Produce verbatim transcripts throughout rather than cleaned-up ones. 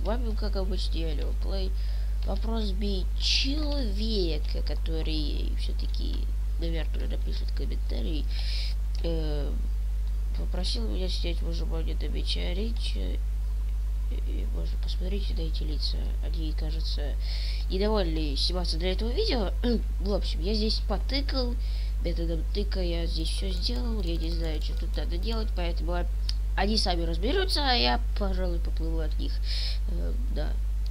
вами, как обычно, я Леоплей. Вопрос бей человека, который все-таки, наверное, напишет комментарий. Э, попросил меня снять выжимание на меча Ричи. И, можно посмотреть на эти лица. Они, кажется, недовольны сниматься для этого видео. В общем, я здесь потыкал. Методом тыка я здесь все сделал. Я не знаю, что тут надо делать, поэтому они сами разберутся, а я, пожалуй, поплыву от них. Э, да.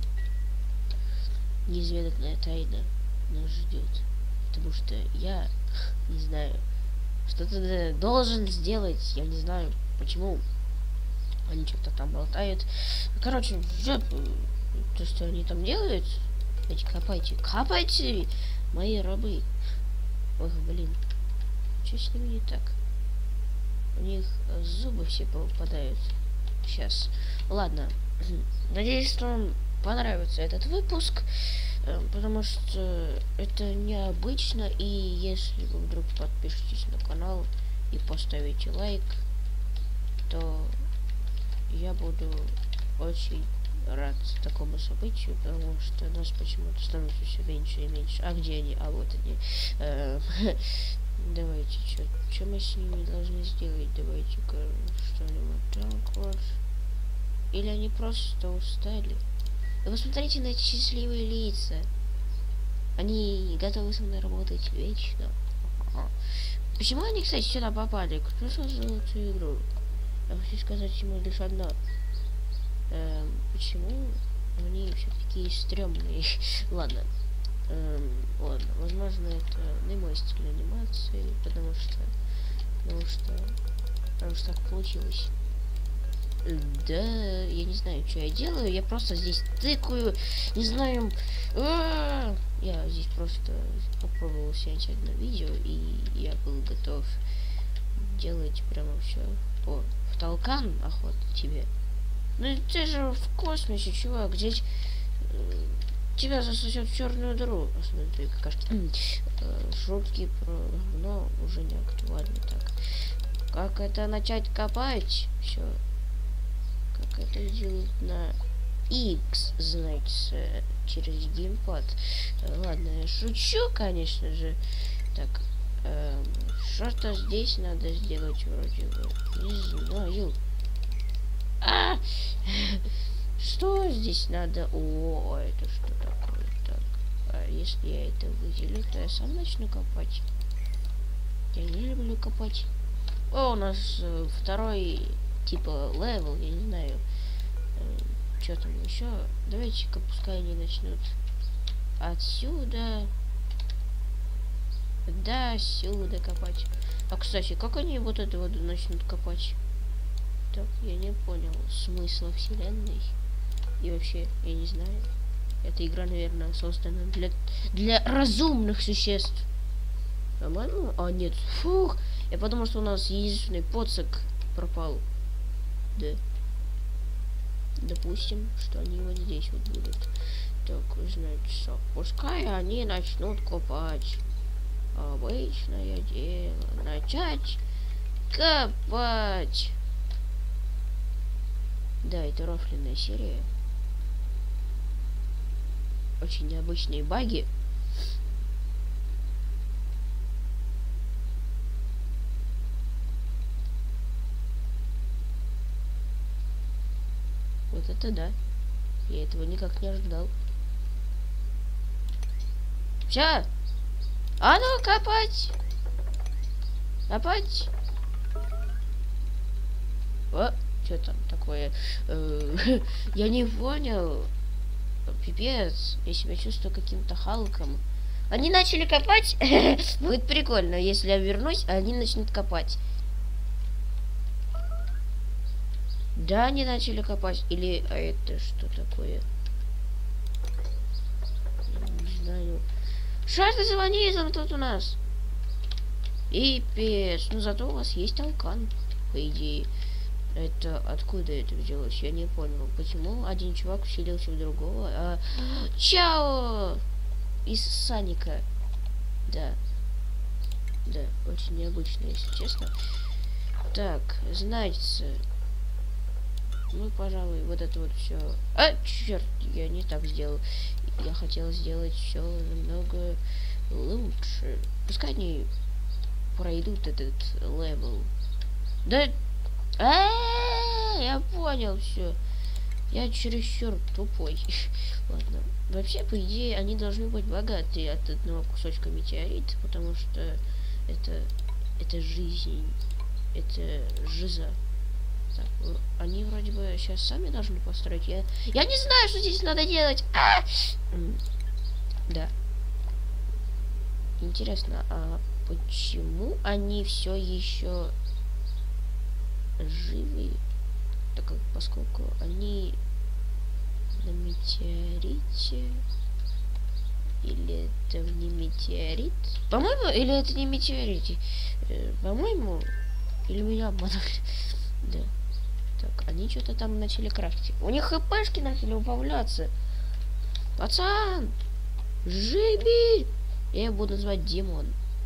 Неизведанная тайна нас ждет. Потому что я не знаю, что-то должен сделать. Я не знаю, почему. Они что-то там болтают. Короче, жопу. То, что они там делают. Эти копайте. Копайте! Мои рабы. Ох, блин. Что с ними не так? У них зубы все попадают. Сейчас. Ладно. Надеюсь, что вам понравится этот выпуск. Потому что это необычно. И если вы вдруг подпишетесь на канал и поставите лайк, то я буду очень рад такому событию, потому что нас почему-то становится все меньше и меньше. А где они? А вот они. Давайте, что мы с ними должны сделать? Давайте-ка что-нибудь так вот. Или они просто устали? Вы посмотрите на эти счастливые лица. Они готовы со мной работать вечно. Почему они, кстати, сюда попали? Кто создал эту игру? Я хочу сказать ему лишь одно. Эм, почему они все такие стрёмные? Ладно. Эм, ладно. Возможно, это не мой стиль анимации, потому что... Потому что... Потому что так получилось. Да, я не знаю, что я делаю. Я просто здесь тыкаю. Не знаю... А-а-а! Я здесь просто попробовал снять одно видео, и я был готов делать прямо все. О, в толкан охота тебе. Ну ты же в космосе, чувак. Здесь э, тебя засосет в черную дыру. Смотри, какашки. э, шутки про говно уже не актуальны. Так. Как это начать копать? Все. Как это делать на X, значит, через геймпад. Ладно, я шучу, конечно же. Так. Эм, что-то здесь надо сделать вроде бы. Не знаю. А! Что здесь надо? О, это что такое? Так. А если я это выделю, то я сам начну копать. Я не люблю копать. О, у нас э, второй типа левел, я не знаю. Э, что там еще? Давайте-ка пускай они начнут отсюда. Да, сюда копать. А, кстати, как они вот эту воду начнут копать? Так, я не понял смысла вселенной. И вообще, я не знаю. Эта игра, наверное, создана для, для разумных существ. По-моему? А, нет. Фух. Я подумал, что у нас единственный подсок пропал. Да. Допустим, что они вот здесь вот будут. Так, значит, пускай они начнут копать. Обычное дело. Начать копать. Да, это рофленная серия. Очень необычные баги. Вот это да. Я этого никак не ожидал. Все. А ну, копать! Копать! О, что там такое? Я не понял. Пипец. Я себя чувствую каким-то Халком. Они начали копать. Будет прикольно, если я вернусь, а они начнут копать. Да, они начали копать. Или... А это что такое? Не знаю. Что это за ванизм тут у нас? Пипец. Ну зато у вас есть толкан, по идее. Это откуда это взялось? Я не понял. Почему один чувак вселился в другого? А... Чао! Из Саника. Да. Да, очень необычно, если честно. Так, значит... Ну, пожалуй, вот это вот все. А, черт, я не так сделал. Я хотел сделать все намного лучше. Пускай они пройдут этот левел. Да, а, я понял все. Я чересчур тупой. Ладно. Вообще, по идее, они должны быть богаты от одного кусочка метеорита, потому что это это жизнь, это жиза. Так, они вроде бы сейчас сами должны построить. Я, я не знаю, что здесь надо делать. А! Да. Интересно, а почему они все еще живы? Так как поскольку они на метеорите. Или это не метеорит? По-моему, или это не метеорит? Э, По-моему, или меня обманули. Да. Так, они что-то там начали крафтить. У них хпшки начали убавляться. Пацан! Живи! Я его буду звать Димон.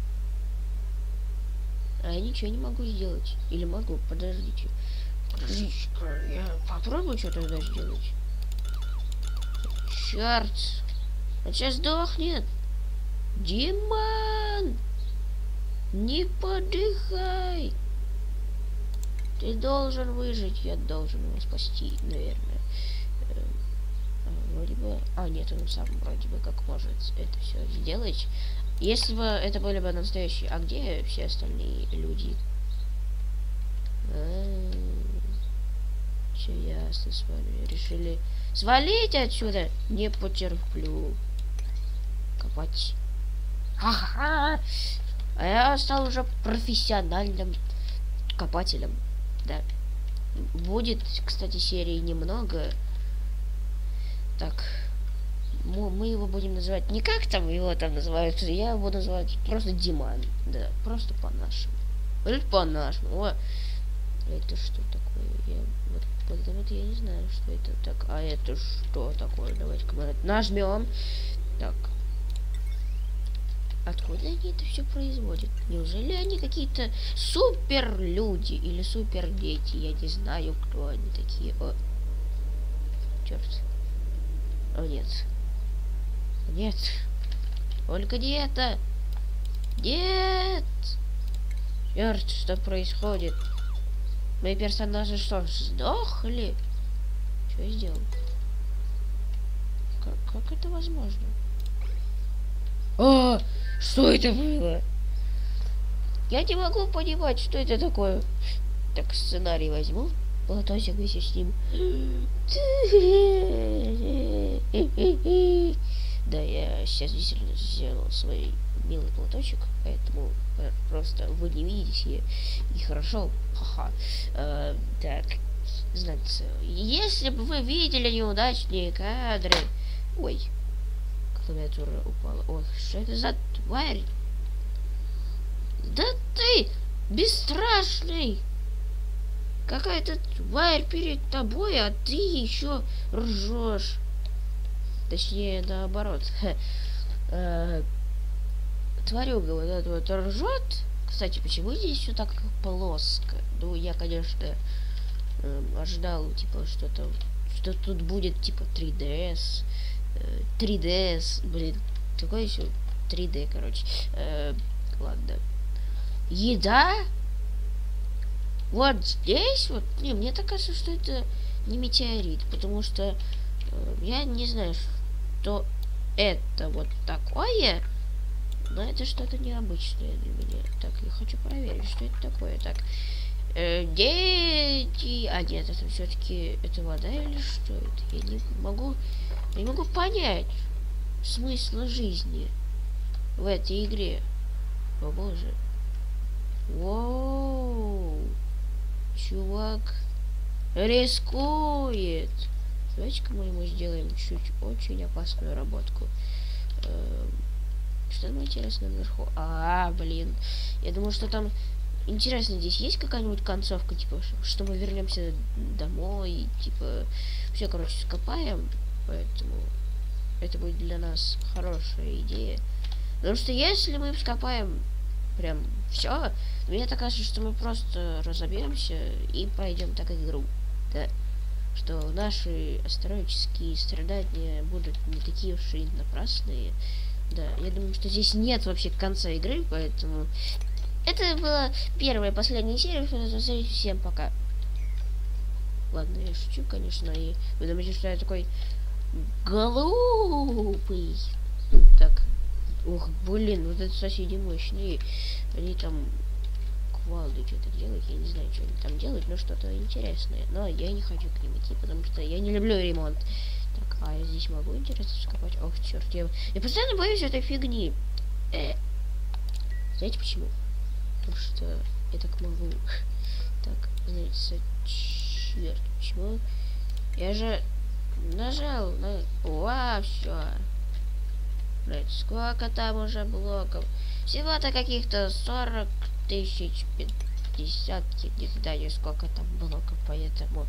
А я ничего не могу сделать. Или могу? Подождите. Подождите. Я попробую что-то тогда сделать. Черт! Он сейчас сдохнет. Димон! Не подыхай! Ты должен выжить, я должен его спасти, наверное. А, вроде бы... А, нет, он сам вроде бы как может это все сделать. Если бы это были бы настоящие... А где все остальные люди? А, все ясно с вами. Решили свалить отсюда. Не потерплю. Копать. Ха-ха! А я стал уже профессиональным копателем. Да. Будет, кстати, серии немного. Так. Мы его будем называть... Не как там его там называют. Я его называю просто Диман. Да, просто по-нашему. Или по-нашему. О, это что такое? Я... Вот, вот, вот я не знаю, что это так. А это что такое? Давайте-ка мы нажмем. Так. Откуда они это все производят? Неужели они какие-то супер люди или супер дети? Я не знаю, кто они такие. О, черт. О, нет. Нет. Только не это. Нет. Черт, что происходит? Мои персонажи что, сдохли? Что я сделал? Как, как это возможно? О, что это было? Я не могу понимать, что это такое. Так, сценарий возьму. Платочек вместе с ним. Да, я сейчас действительно сделал свой милый платочек, поэтому просто вы не видите. И хорошо. Ха-ха. А, так, значит, если бы вы видели неудачные кадры... Ой. Клавиатура упала. Ой, что это за тварь? Да ты бесстрашный! Какая-то тварь перед тобой, а ты еще ржешь. Точнее, наоборот. А, тварюга вот эта вот ржет. Кстати, почему здесь все так плоско? Ну, я, конечно, ожидал, типа, что-то, что тут будет, типа, три дэ эс. три дэ эс, блин, такое еще три дэ, короче. Э, ладно. Еда? Вот здесь вот. Не, мне так кажется, что это не метеорит, потому что э, я не знаю, что это вот такое, но это что-то необычное для меня. Так, я хочу проверить, что это такое. Так, э, дети... А нет, это все-таки это вода или что это? Я не могу... Я не могу понять смысла жизни в этой игре. О боже. Воу. Чувак рискует. Давайте-ка мы ему сделаем чуть очень опасную работку. Эм, что там интересно наверху? А, блин. Я думаю, что там... Интересно, здесь есть какая-нибудь концовка, типа, что мы вернемся домой, типа... Все, короче, скопаем. Поэтому это будет для нас хорошая идея. Потому что если мы вскопаем прям все, мне так кажется, что мы просто разобьемся и пройдем так игру. Да. что наши астрологические страдания будут не такие уж и напрасные. Да, я думаю, что здесь нет вообще конца игры, поэтому... Это была первая и последняя серия. Всем пока. Ладно, я шучу, конечно, и вы думаете, что я такой глупый. Так, ух, блин, вот это соседи мощные. Они там кувалды что-то делают, я не знаю, что они там делают, но что-то интересное. Но я не хочу к ним идти, потому что я не люблю ремонт. Так, а я здесь могу, интересно, скопать? Ох, черт, я, я постоянно боюсь этой фигни. Э. Знаете почему? Потому что я так могу. Так, знаете, черт, почему? Я же нажал на... Уа, все. Сколько там уже блоков? Всего-то каких-то сорок тысяч, пятьдесят, не знаю, сколько там блоков, поэтому...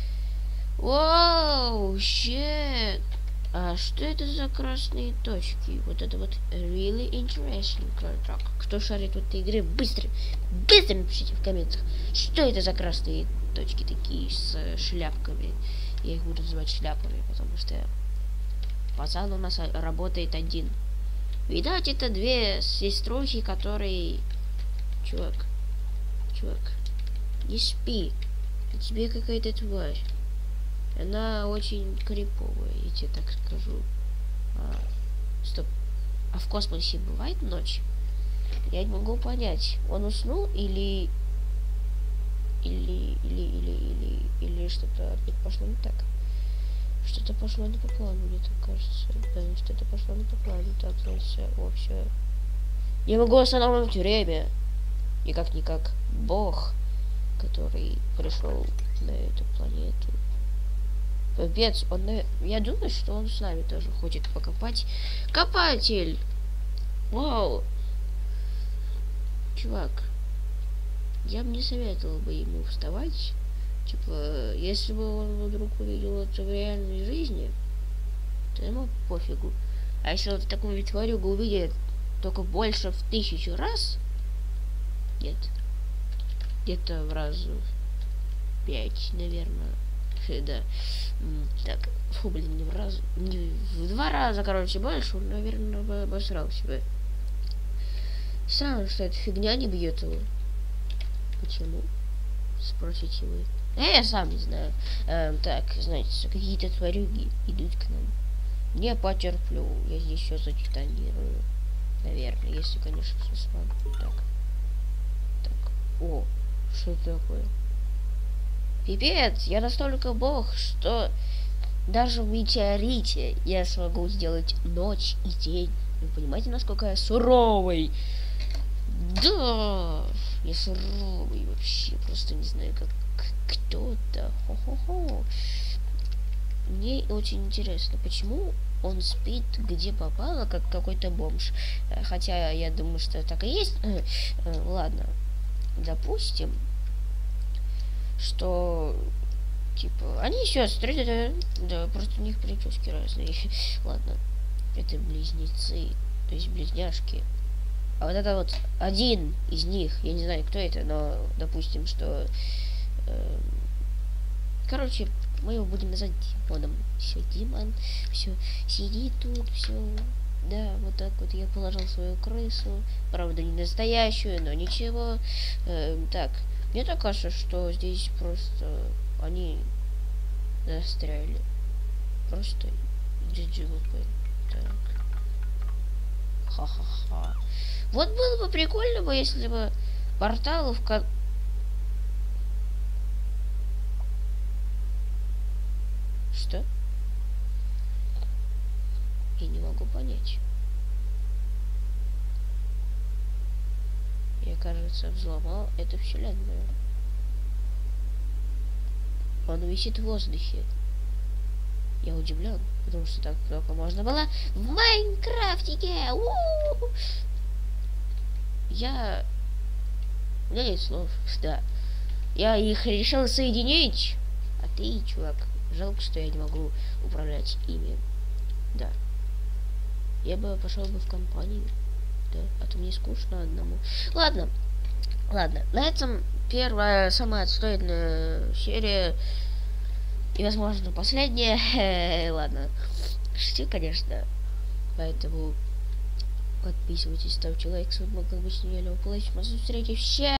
Воу, щет! А что это за красные точки? Вот это вот really interesting. Так, кто шарит в этой игре, быстро, быстро напишите в комментах, что это за красные точки такие с шляпками. Я их буду называть шляпами, потому что пацан у нас работает один. Видать, это две сеструхи, которые... Чувак, чувак, не спи. На тебе какая-то тварь. Она очень криповая, я тебе так скажу. А, стоп. А в космосе бывает ночь? Я не могу понять, он уснул или... Или, или, или, или, или что-то опять пошло не так. Что-то пошло не по плану, мне так кажется. Да, что-то пошло не по плану. Так, значит, о, все. Не могу останавливать время. Никак-никак. Бог, который пришел на эту планету. Капец, он, я думаю, что он с нами тоже хочет покопать. Копатель! Вау! Чувак, я бы не советовал бы ему вставать. Типа, если бы он вдруг увидел это в реальной жизни, то ему пофигу. А если вот такую тварюгу увидит только больше в тысячу раз, нет, где-то в разу пять, наверное. Да. Так, фу, блин, не в раз, не в два раза, короче, больше, он, наверное, бы обосрал себя. Странно, что эта фигня не бьет его. Почему? Спросите вы. Э, я сам не знаю. Эм, так, знаете, какие-то тварюги идут к нам. Не потерплю. Я здесь все зачитанирую. Наверное, если, конечно, все смогу. Так. Так. О, что это такое? Пипец, я настолько бог, что даже в метеорите я смогу сделать ночь и день. Вы понимаете, насколько я суровый? Да, я суровый вообще, просто не знаю, как кто-то. Хо-хо-хо. Мне очень интересно, почему он спит где попало, как какой-то бомж. Хотя я думаю, что так и есть. Ладно, допустим, что типа они сестры, да, да, просто у них прически разные. Ладно, это близнецы, то есть близняшки. А вот это вот один из них, я не знаю, кто это, но допустим, что э, короче, мы его будем называть Димоном. Все, Димон, все, сиди тут, все. Да, вот так вот я положил свою крысу. Правда, не настоящую, но ничего. Э, так, мне так кажется, что здесь просто они застряли. Просто джи джи ви пи. Так. Ха-ха-ха. Вот было бы прикольно бы, если бы портал в ко... Что? Я не могу понять. Я, кажется, взломал эту вселенную. Он висит в воздухе. Я удивлен, потому что так только можно было в Майнкрафтике. У-у-у! Я... У меня нет слов, да. Я их решил соединить. А ты, чувак, жалко, что я не могу управлять ими. Да. Я бы пошел бы в компанию. Да, а то мне скучно одному. Ладно. Ладно. На этом первая самая отстойная серия И, возможно, последнее. Ладно. Шутил, конечно. Поэтому подписывайтесь, ставьте лайк. С вами был, как обычно, я Лева Палыч. Встретимся.